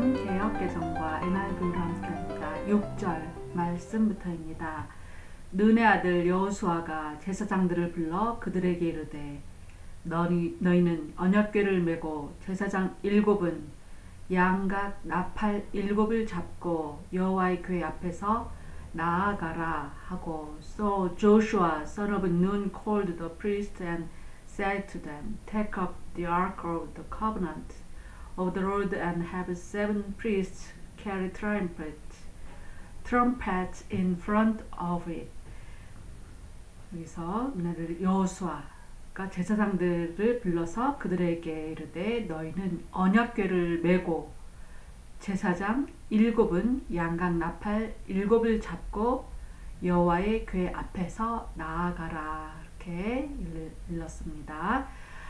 성경 개역개정과 NIV로 함께합니다. 6절 말씀부터입니다. 눈의 아들 여호수아가 제사장들을 불러 그들에게 이르되 너희는 언약궤를 메고 제사장 7은 양각 나팔 7을 잡고 여호와의 궤 앞에서 나아가라 하고 So Joshua son of Nun called the priests and said to them, Take up the ark of the covenant of the Lord and have 7 priests carry trumpets in front of it. 여기서 여호수아가 제사장들을 불러서 그들에게 이르되 너희는 언약궤를 메고 제사장 7은 양각 나팔 7을 잡고 여호와의 궤 앞에서 나아가라 이렇게 일렀습니다.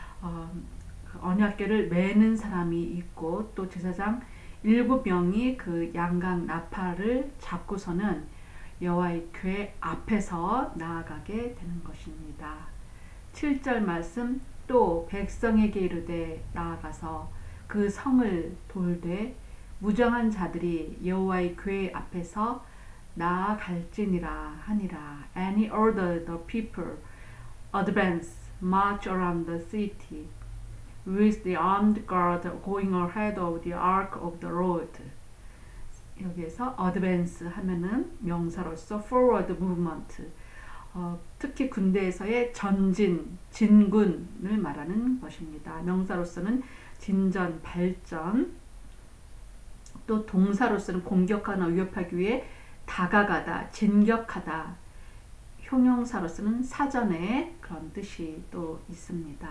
언약궤를 메는 사람이 있고 또 제사장 7명이 그 양각 나팔을 잡고서는 여호와의 궤 앞에서 나아가게 되는 것입니다. 7절 말씀 또 백성에게 이르되 나아가서 그 성을 돌되 무정한 자들이 여호와의 궤 앞에서 나아갈지니라 하니라. And he ordered the people advance march around the city with the armed guard going ahead of the ark of the Lord. 여기에서 advance 하면은 명사로서 forward movement, 특히 군대에서의 전진, 진군을 말하는 것입니다. 명사로서는 진전, 발전, 또 동사로서는 공격하거나 위협하기 위해 다가가다, 진격하다, 형용사로서는 사전에 그런 뜻이 또 있습니다.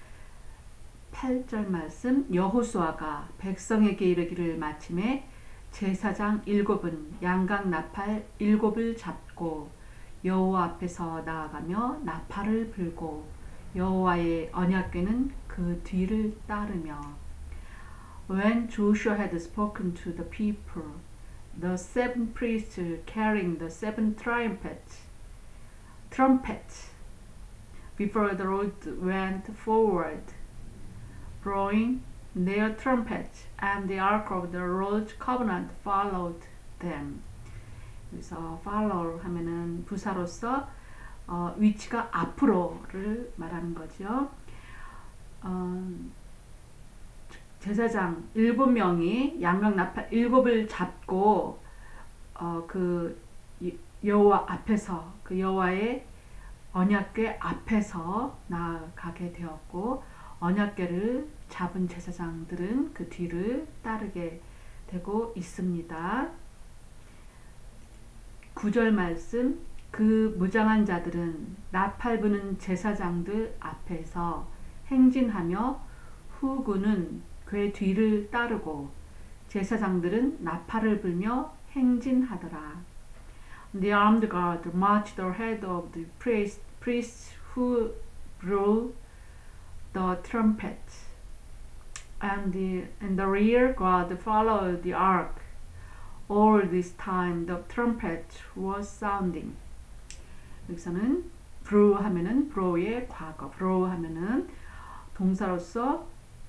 8절 말씀 여호수아가 백성에게 이르기를 마침에 제사장 7은 양각 나팔 7을 잡고 여호와 앞에서 나아가며 나팔을 불고 여호와의 언약궤는 그 뒤를 따르며 When Joshua had spoken to the people, the 7 priests carrying the 7 trumpets before the Lord went forward, blowing their trumpets, and the ark of the Lord's covenant followed them. 그래서 follow 하면은 부사로서 위치가 앞으로를 말하는 거죠. 제사장 7명이 양각 나팔 7을 잡고 그 여호와 앞에서 그 여호와의 언약궤 앞에서 나아가게 되었고 언약궤를 잡은 제사장들은 그 뒤를 따르게 되고 있습니다. 9절 말씀 그 무장한 자들은 나팔 부는 제사장들 앞에서 행진하며 후군은 궤 뒤를 따르고 제사장들은 나팔을 불며 행진하더라. The armed guard marched ahead of the priests who blew the trumpets, and the rear guard followed the ark. All this time the trumpet was sounding. 여기서는 blew 하면은 blow의 과거, blow 하면은 동사로서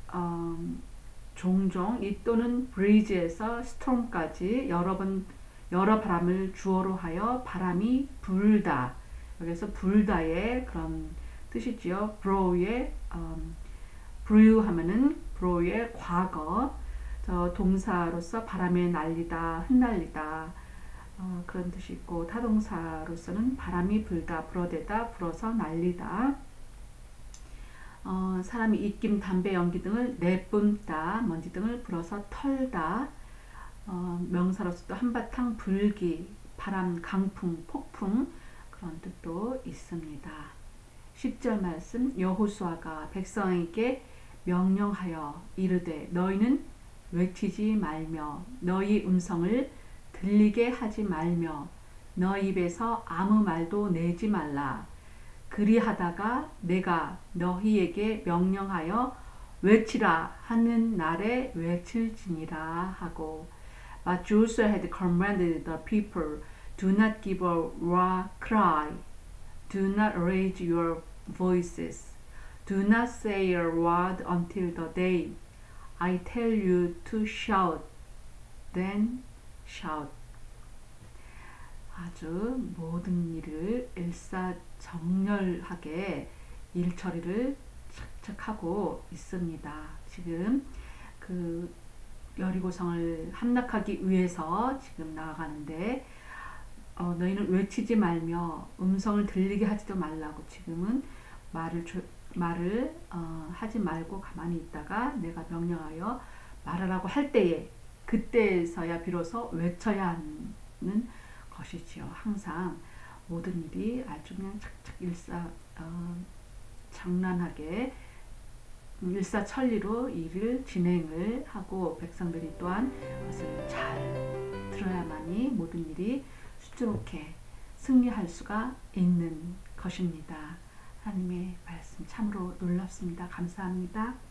종종 이 또는 breeze에서 storm까지 여러 바람을 주어로 하여 바람이 불다. 여기서 불다의 그런 뜻이지요. blow의 blew 하면은 blow의 과거, 동사로서 바람에 날리다, 흩날리다 그런 뜻이 있고 타동사로서는 바람이 불다, 불어대다, 불어서 날리다. 사람이 입김, 담배, 연기 등을 내뿜다, 먼지 등을 불어서 털다. 명사로서 또 한바탕 불기, 바람, 강풍, 폭풍 그런 뜻도 있습니다. 10절 말씀 여호수아가 백성에게 명령하여 이르되 너희는 외치지 말며 너희 음성을 들리게 하지 말며 너희 입에서 아무 말도 내지 말라. 그리하다가 내가 너희에게 명령하여 외치라 하는 날에 외칠지니라 하고 But Joshua had commanded the people, Do not give a raw cry, do not raise your voices, do not say a word until the day I tell you to shout then shout. 아주 모든 일을 일사정렬하게 일 처리를 착착 하고 있습니다. 지금 그 여리고성을 함락하기 위해서 지금 나아가는데 너희는 외치지 말며 음성을 들리게 하지도 말라고. 지금은 말을 하지 말고 가만히 있다가 내가 명령하여 말하라고 할 때에 그때서야 비로소 외쳐야 하는 것이지요. 항상 모든 일이 아주 그냥 착착 장난하게 일사천리로 일을 진행을 하고 백성들이 또한 그것을 잘 들어야만이 모든 일이 수두룩해 승리할 수가 있는 것입니다. 하나님의 말씀 참으로 놀랍습니다. 감사합니다.